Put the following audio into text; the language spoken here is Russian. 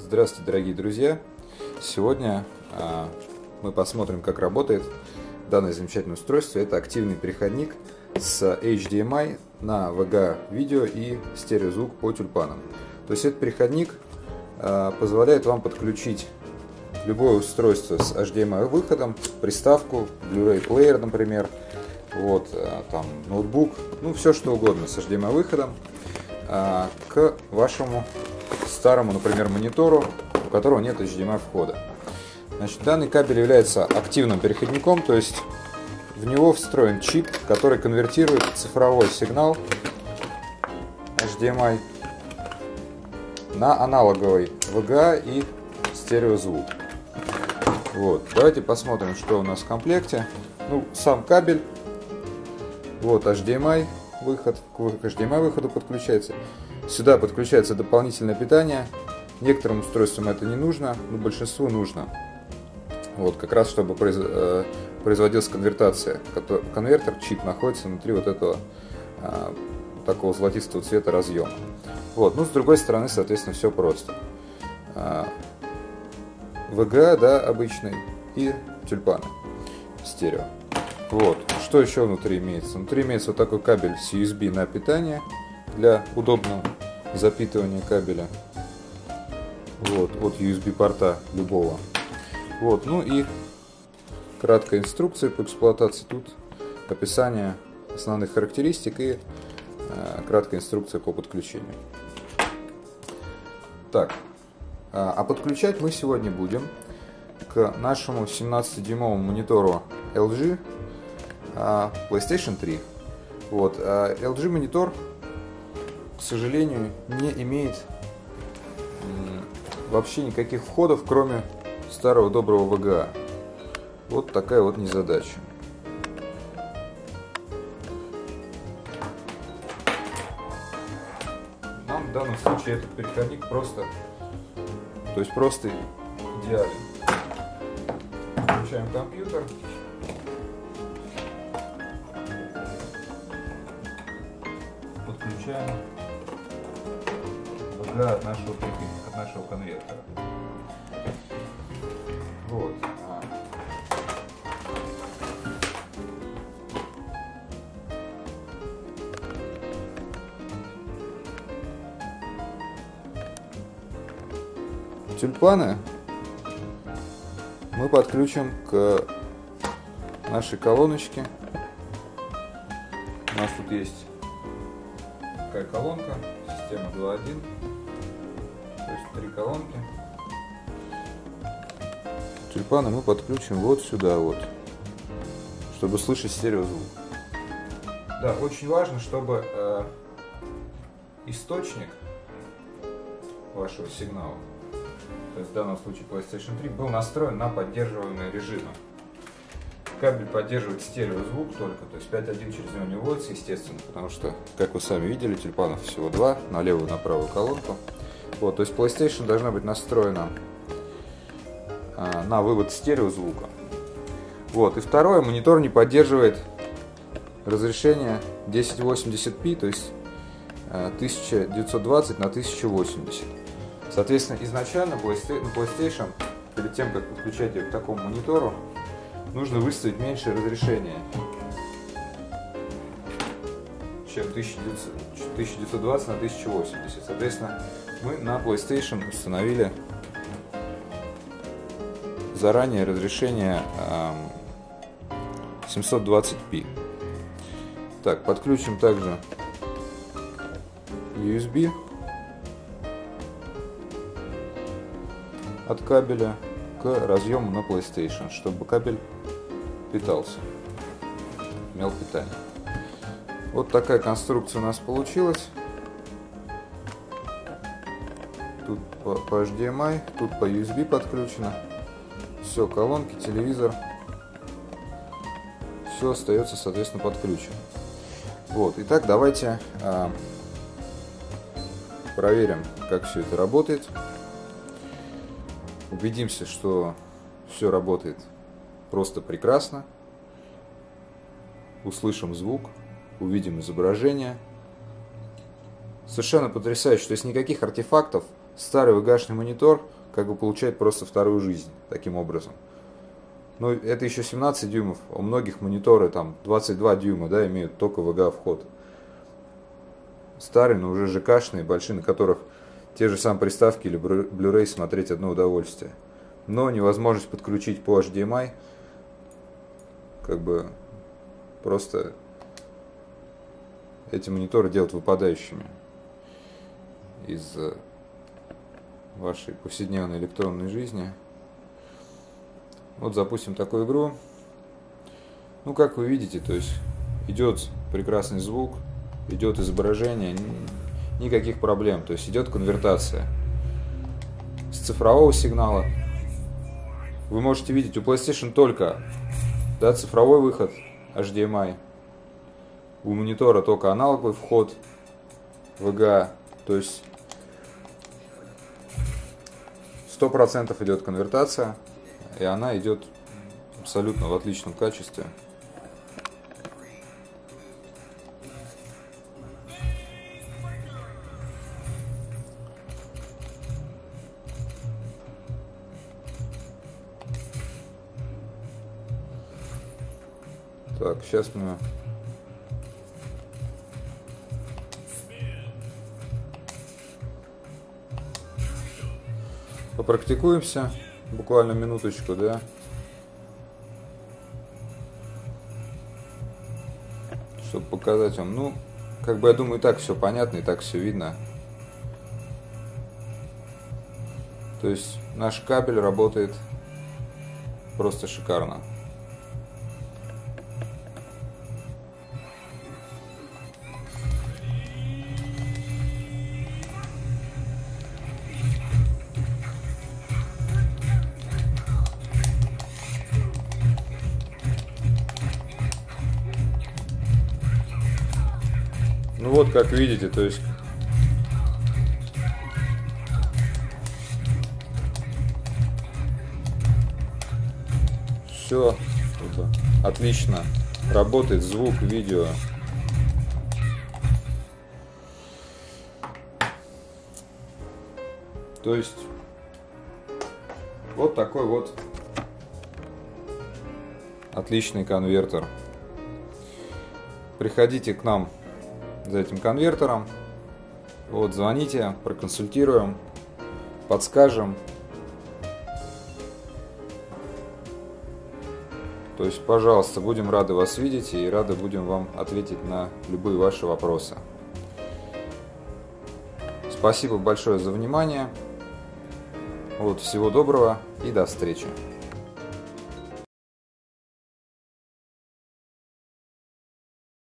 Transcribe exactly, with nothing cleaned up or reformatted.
Здравствуйте, дорогие друзья! Сегодня а, мы посмотрим, как работает данное замечательное устройство. Это активный переходник с эйч ди эм ай на ви джи а видео и стереозвук по тюльпанам. То есть этот переходник а, позволяет вам подключить любое устройство с эйч ди эм ай выходом, приставку, Blu-ray плеер, например, вот, а, там, ноутбук, ну все что угодно с эйч ди эм ай выходом а, к вашему старому, например, монитору, у которого нет эйч ди эм ай входа. Значит, данный кабель является активным переходником, то есть в него встроен чип, который конвертирует цифровой сигнал эйч ди эм ай на аналоговый ви джи а и стереозвук. Вот. Давайте посмотрим, что у нас в комплекте. Ну, сам кабель, вот эйч ди эм ай выход, к эйч ди эм ай выходу подключается. Сюда подключается дополнительное питание. Некоторым устройствам это не нужно, но большинству нужно. Вот, как раз чтобы произ... э, производилась конвертация. Конвертер, чип, находится внутри вот этого э, такого золотистого цвета разъема. Вот, ну, с другой стороны, соответственно, все просто. Э, ви джи а, да, обычный, и тюльпаны стерео. Вот, что еще внутри имеется? Внутри имеется вот такой кабель с ю эс би на питание для удобного запитывания кабеля. Вот, от ю эс би порта любого. Вот, ну и краткая инструкция по эксплуатации. Тут описание основных характеристик и э, краткая инструкция по подключению. Так, а, а подключать мы сегодня будем к нашему семнадцатидюймовому монитору эл джи а, PlayStation три. Вот, а эл джи монитор, к сожалению, не имеет вообще никаких входов, кроме старого доброго ви джи а. Вот такая вот незадача. Нам в данном случае этот переходник просто, то есть просто идеален. Включаем компьютер. Подключаем ви джи а от нашего, от нашего конвертера. Вот. Тюльпаны мы подключим к нашей колоночке. У нас тут есть такая колонка, система два один, то есть три колонки. Тюльпаны мы подключим вот сюда вот, чтобы слышать стереозвук. Да, очень важно, чтобы э, источник вашего сигнала, то есть в данном случае PlayStation три, был настроен на поддерживаемые режимы. Кабель поддерживает стереозвук только, то есть пять один через него не вводится, естественно, потому что, как вы сами видели, тюльпанов всего два, на левую и на правую колонку. Вот, то есть PlayStation должна быть настроена на вывод стереозвука. Вот. И второе, монитор не поддерживает разрешение тысяча восемьдесят пи, то есть тысяча девятьсот двадцать на тысячу восемьдесят. Соответственно, изначально PlayStation, перед тем как подключать ее к такому монитору, нужно выставить меньшее разрешение, чем тысяча девятьсот двадцать на тысячу восемьдесят. Соответственно, мы на PlayStation установили заранее разрешение семьсот двадцать пи. Так, подключим также ю эс би от кабеля к разъему на PlayStation, чтобы кабель питался, имел питание. Вот такая конструкция у нас получилась. Тут по, по эйч ди эм ай, тут по ю эс би подключено. Все, колонки, телевизор, все остается, соответственно, подключено. Вот, итак, давайте а, проверим, как все это работает. Убедимся, что все работает просто прекрасно. Услышим звук, увидим изображение. Совершенно потрясающе, то есть никаких артефактов. Старый ви джи эй-шный монитор как бы получает просто вторую жизнь таким образом. Но это еще семнадцать дюймов, у многих мониторы там двадцать два дюйма, да, имеют только ви джи эй вход. Старые, но уже ЖКшные, большие, на которых те же самые приставки или Blu-ray смотреть одно удовольствие. Но невозможность подключить по эйч ди эм ай, как бы просто эти мониторы делают выпадающими из вашей повседневной электронной жизни. Вот запустим такую игру. Ну, как вы видите, то есть идет прекрасный звук, идет изображение, никаких проблем, то есть идет конвертация с цифрового сигнала. Вы можете видеть, у PlayStation только, да, цифровой выход эйч ди эм ай, у монитора только аналоговый вход ви джи эй, то есть сто процентов идет конвертация, и она идет абсолютно в отличном качестве. Так, сейчас мы попрактикуемся, буквально минуточку, да, чтобы показать вам. Ну, как бы я думаю, и так все понятно, и так все видно. То есть наш кабель работает просто шикарно. Ну вот, как видите, то есть все отлично работает, звук, видео. То есть вот такой вот отличный конвертер. Приходите к нам за этим конвертером, вот, звоните, проконсультируем, подскажем. То есть, пожалуйста, будем рады вас видеть и рады будем вам ответить на любые ваши вопросы. Спасибо большое за внимание. Вот, всего доброго и до встречи.